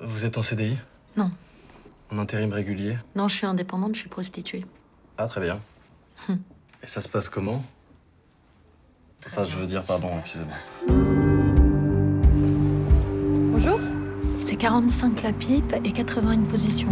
Vous êtes en CDI? Non. En intérim régulier? Non, je suis indépendante, je suis prostituée. Ah, très bien. Et ça se passe comment? Enfin, je veux dire, pardon, excusez-moi. Bonjour. C'est 45 la pipe et 80 une position.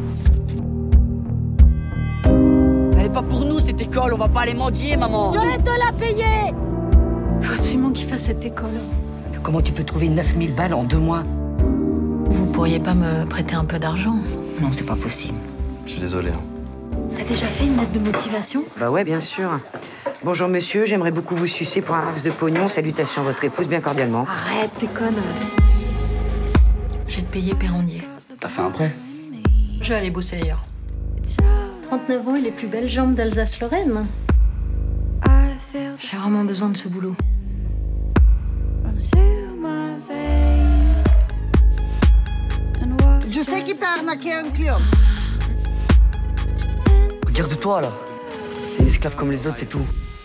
Elle est pas pour nous, cette école, on va pas aller mendier, maman. Je vais te la payer. Faut absolument qu'il fasse cette école. Comment tu peux trouver 9000 balles en 2 mois? Vous pourriez pas me prêter un peu d'argent? Non, c'est pas possible. Je suis désolé. T'as déjà fait une lettre de motivation? Bah ouais, bien sûr. Bonjour monsieur, j'aimerais beaucoup vous sucer pour un max de pognon. Salutations à votre épouse, bien cordialement. Arrête, t'es conne. Je vais te payer Pérandier. T'as fait un prêt? Je vais aller bosser ailleurs. 39 ans et les plus belles jambes d'Alsace-Lorraine. J'ai vraiment besoin de ce boulot. Je sais qui t'a arnaqué un client. Regarde-toi, là. C'est une esclave comme les autres, c'est tout.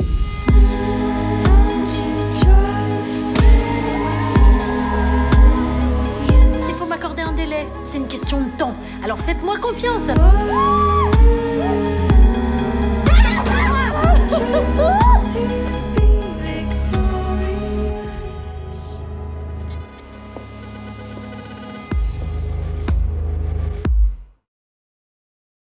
Il faut m'accorder un délai. C'est une question de temps. Alors faites-moi confiance.